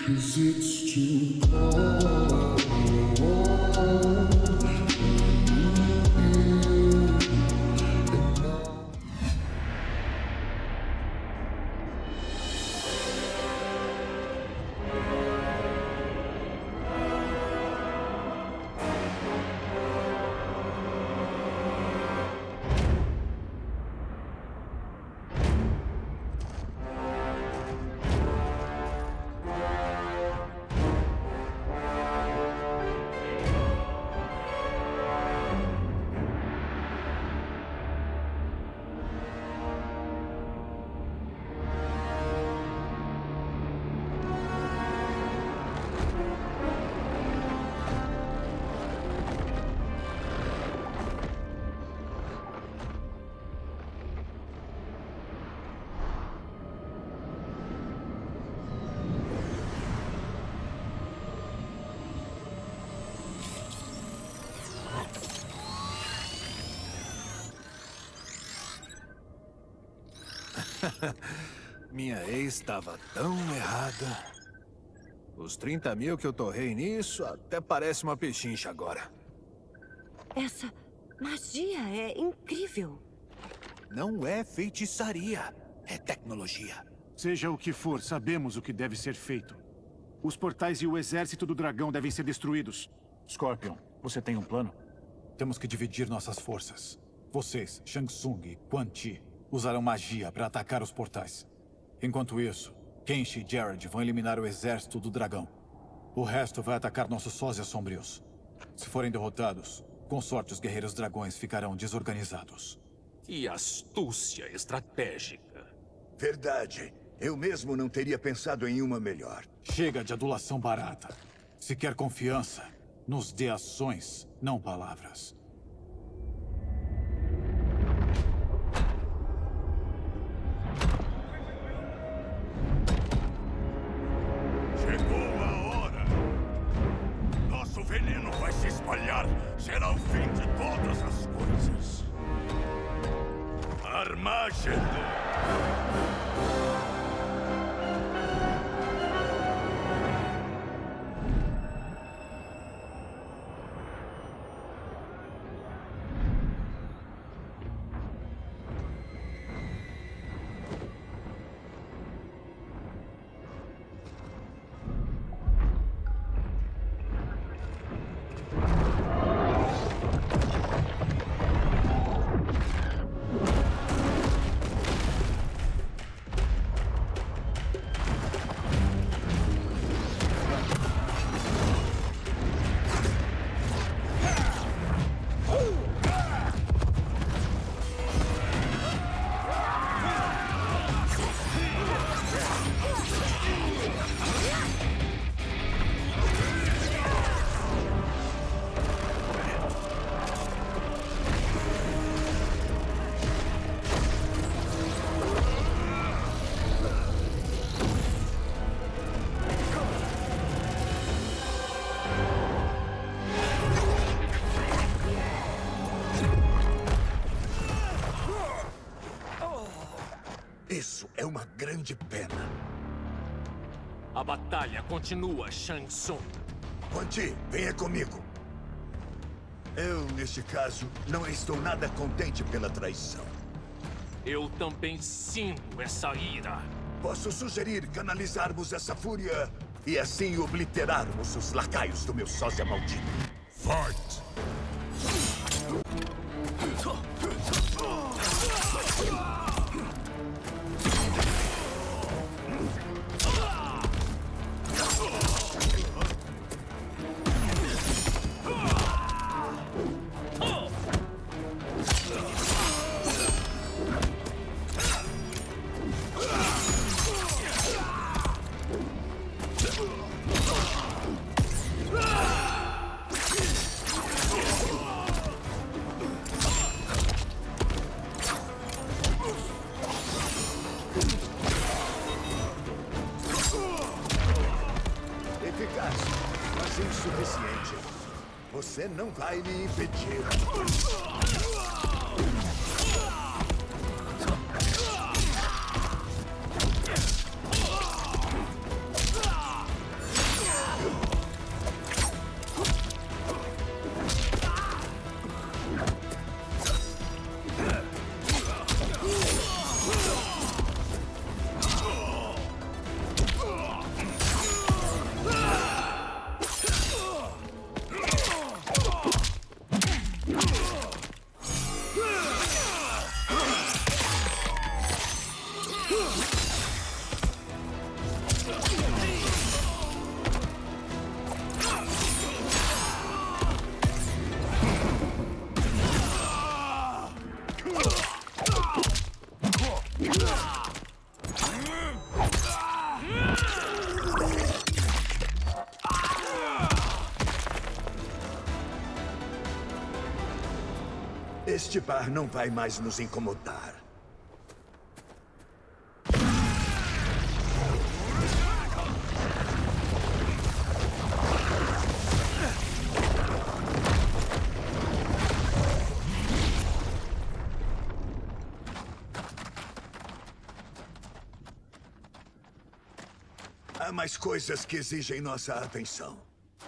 'Cause it's too cold. Minha ex estava tão errada. Os 30 mil que eu torrei nisso até parece uma pechincha agora. Essa magia é incrível. Não é feitiçaria, é tecnologia. Seja o que for, sabemos o que deve ser feito. Os portais e o exército do dragão devem ser destruídos. Scorpion, você tem um plano? Temos que dividir nossas forças. Vocês, Shang Tsung e Quan Chi, usarão magia para atacar os portais. Enquanto isso, Kenshi e Jared vão eliminar o exército do dragão. O resto vai atacar nossos sósias sombrios. Se forem derrotados, com sorte os guerreiros dragões ficarão desorganizados. Que astúcia estratégica. Verdade. Eu mesmo não teria pensado em uma melhor. Chega de adulação barata. Se quer confiança, nos dê ações, não palavras. Chegou a hora! Nosso veneno vai se espalhar. Será o fim de todas as coisas. Armagedon! Isso é uma grande pena. A batalha continua, Shang Tsung. Quan Chi, venha comigo. Eu, neste caso, não estou nada contente pela traição. Eu também sinto essa ira. Posso sugerir canalizarmos essa fúria e assim obliterarmos os lacaios do meu sósia maldito. Fight! Eficaz, mas insuficiente. Você não vai me impedir. Este bar não vai mais nos incomodar. Há mais coisas que exigem nossa atenção.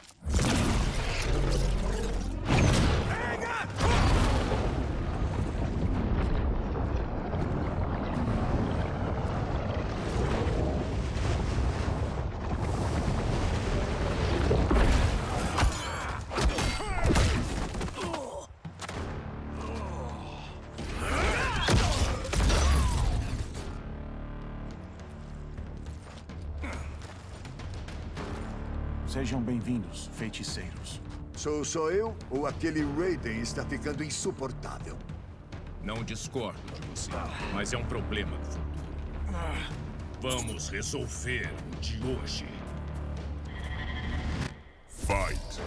Sejam bem-vindos, feiticeiros. Sou só eu ou aquele Raiden está ficando insuportável? Não discordo de você, mas é um problema do futuro. Vamos resolver o de hoje. Fight!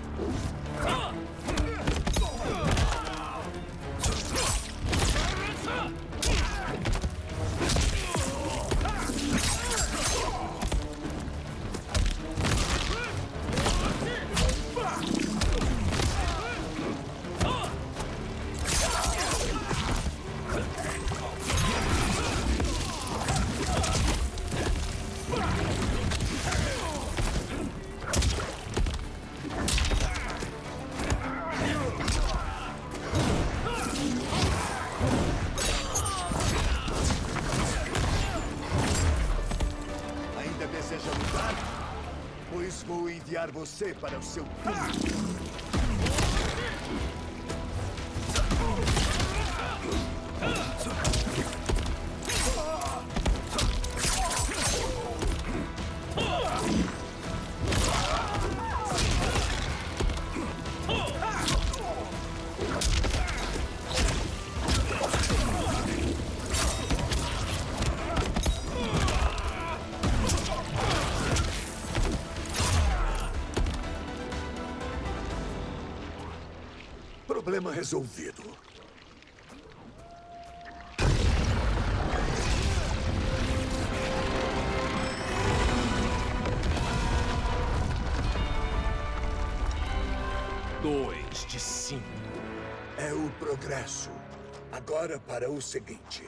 Pois vou enviar você para o seu túmulo. Problema resolvido. Dois de 5. É o progresso. Agora para o seguinte.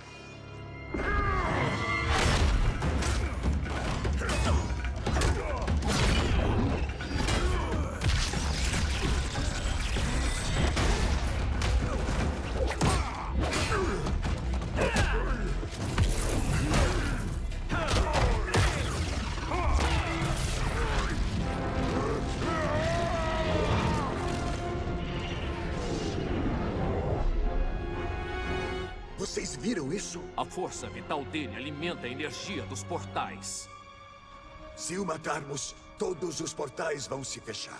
Vocês viram isso? A força vital dele alimenta a energia dos portais. Se o matarmos, todos os portais vão se fechar.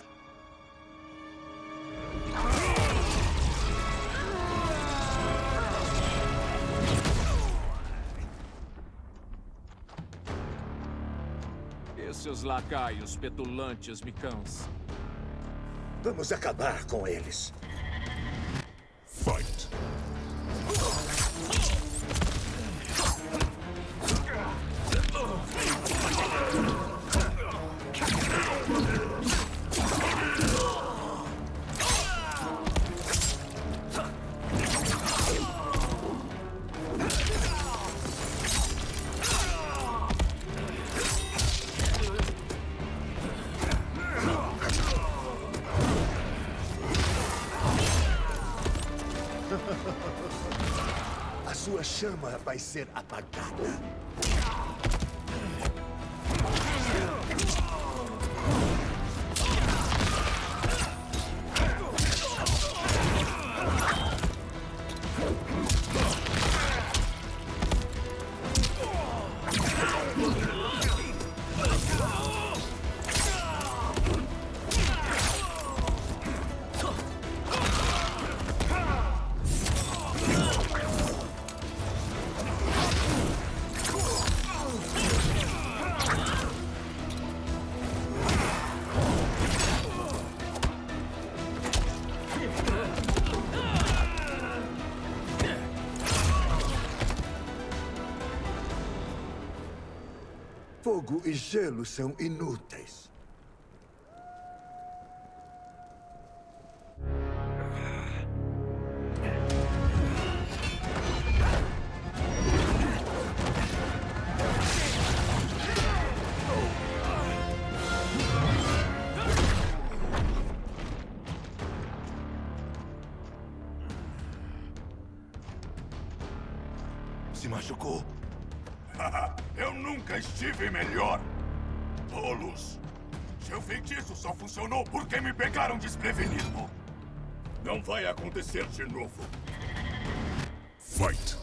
Esses lacaios petulantes me cansam. Vamos acabar com eles. Fight! A sua chama vai ser apagada. Fogo e gelo são inúteis. Se machucou? Eu nunca estive melhor. Tolos. Seu feitiço só funcionou porque me pegaram desprevenido. Não vai acontecer de novo. Fight.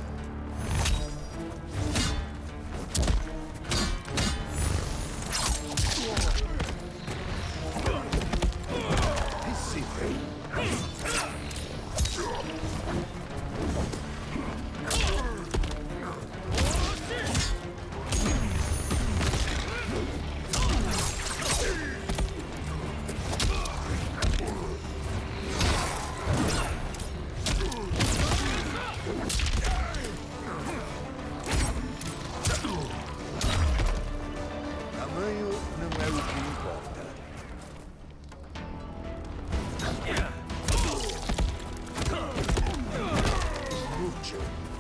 Tamanho não é o que importa. Inútil.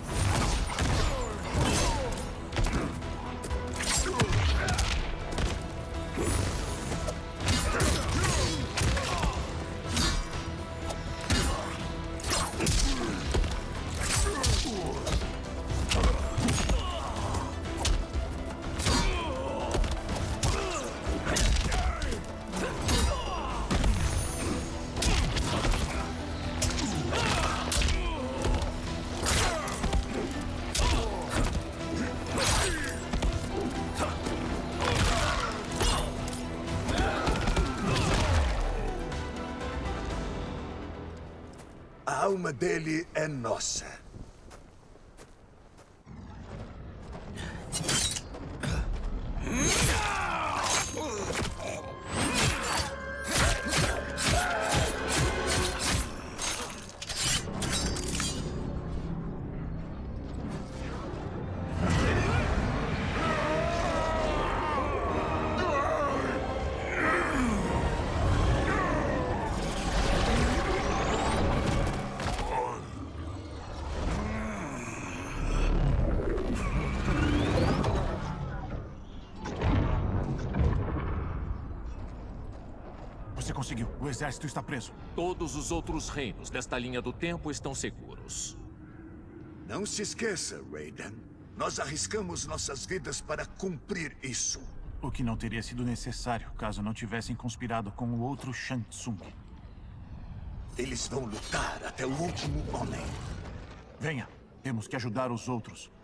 A alma dele é nossa. Você conseguiu. O exército está preso. Todos os outros reinos desta linha do tempo estão seguros. Não se esqueça, Raiden. Nós arriscamos nossas vidas para cumprir isso. O que não teria sido necessário caso não tivessem conspirado com o outro Shang Tsung. Eles vão lutar até o último homem. Venha. Temos que ajudar os outros.